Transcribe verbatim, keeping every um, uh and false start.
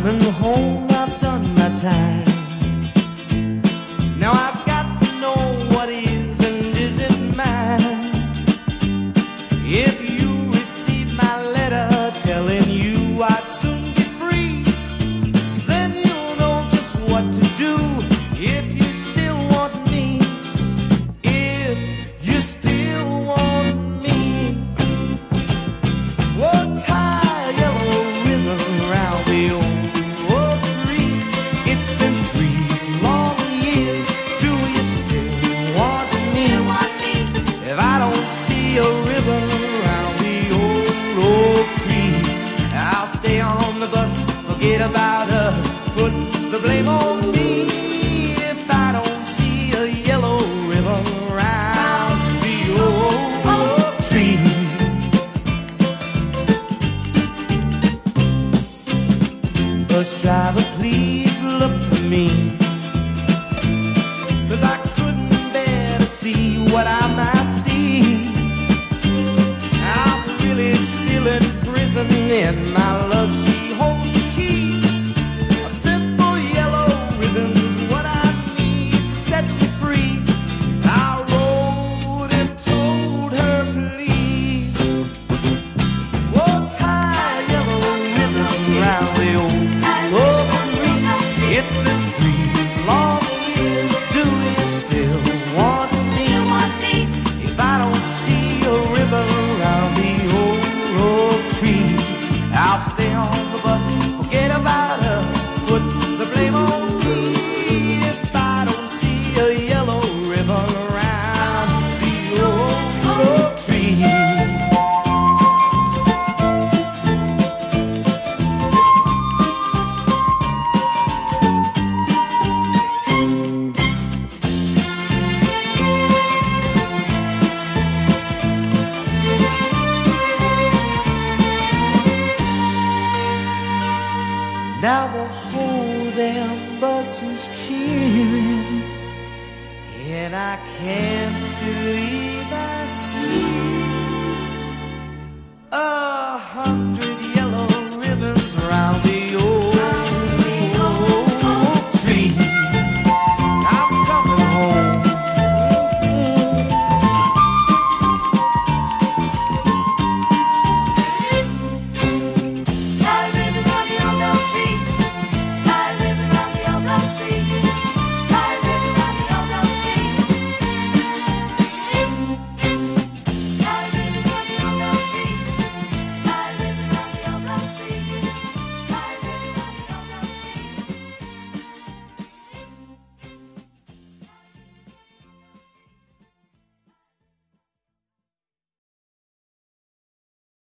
coming home, I've done my time. Now I've got to know what is and isn't mine. If you receive my letter telling you I'd soon be free, then you'll know just what to do. If you still want me, if you still want me, we'll tie a yellow ribbon around the old oak tree. It's been three long years. Do you still want me? If I don't see a ribbon around the old oak tree, I'll stay on the bus, forget about us, put the blame on me. If I don't see a yellow ribbon around the old oak tree. Bus driver, please look for me, 'cause I couldn't bear to see what I might see. I'm really still in prison in my love. She holds the key. A simple yellow ribbon's what I need to set me free. I wrote and told her, please, we'll tie a yellow ribbon around the old oak tree. It's been three long years. Do you still want me? If I don't see a ribbon around the old oak tree, I'll stay on the bus, forget about us, put the blame on me. If I don't see a yellow ribbon around the old oak tree. Now the whole damn bus is cheering, and I can't believe I see